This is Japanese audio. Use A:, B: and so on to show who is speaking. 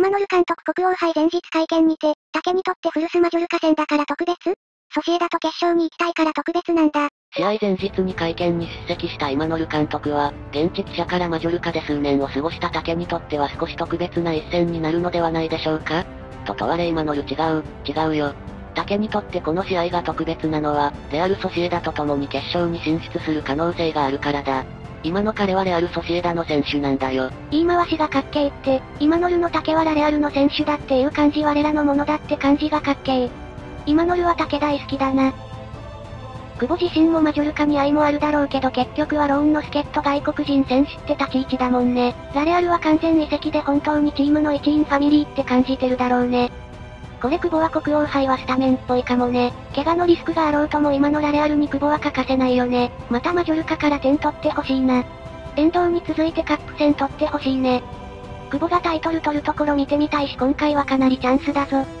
A: 今野監督国王杯前日会見にて、竹にとって古巣マジョルカ戦だから特別？ソシエダと決勝に行きたいから特別なんだ。
B: 試合前日に会見に出席した今野監督は、現地記者からマジョルカで数年を過ごした竹にとっては少し特別な一戦になるのではないでしょうかと問われ今野違うよ。竹にとってこの試合が特別なのは、レアルソシエダと共に決勝に進出する可能性があるからだ。今の彼はレアルソシエダの選手なんだよ。
A: 言い回しがかっけーって、今野の竹はレアルの選手だっていう感じ我らのものだって感じがかっけー。今野は竹大好きだな。久保自身もマジョルカに愛もあるだろうけど結局はローンの助っ人外国人選手って立ち位置だもんね。ラレアルは完全移籍で本当にチームの一員ファミリーって感じてるだろうね。これ久保は国王杯はスタメンっぽいかもね。怪我のリスクがあろうとも今のラレアルに久保は欠かせないよね。またマジョルカから点取ってほしいな。遠藤に続いてカップ戦取ってほしいね。久保がタイトル取るところ見てみたいし今回はかなりチャンスだぞ。